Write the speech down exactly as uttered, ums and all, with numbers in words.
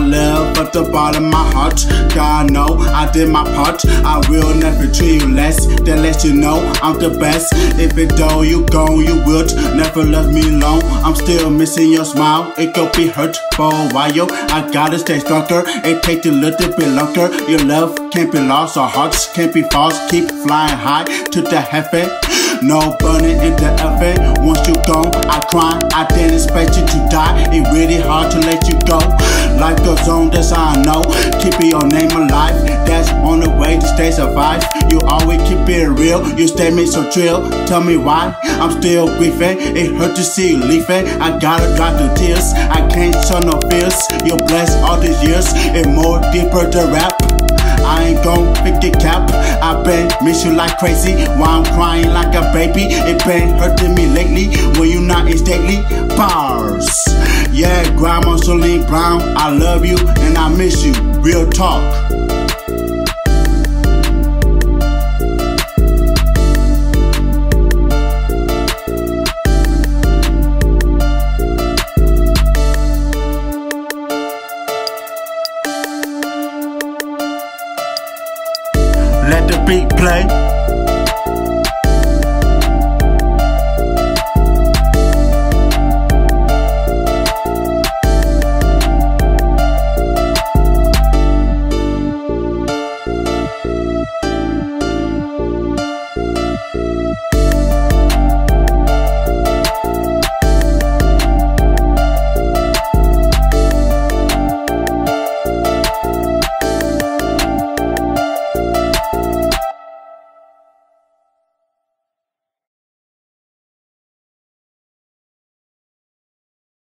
love at the bottom of my heart. God know I did my part. I will never treat you less than let you know I'm the best. If it though you gone, you would never left me alone. I'm still missing your smile. It could be hurt for a while. I gotta stay stronger. It takes a little bit longer. Your love can't be lost. Our hearts can't be false. Keep flying high to the heaven. No burning in the oven. Once you gone, I cry. I didn't expect you to die. It's really hard to let you go. Life goes on, that's how I know. Keeping your name alive, that's on the way to stay survive. You always keep it real. You stay me so trill. Tell me why I'm still grieving. It hurt to see you leaving. I gotta dry the tears. I can't show no fears. You're blessed all these years. It's more deeper to rap. I ain't gon' pick your cap. I been miss you like crazy. While I'm crying like a baby. It been hurting me lately. When you not in stately bars. Yeah, Grandma Shirlene Brown, I love you and I miss you. Real talk.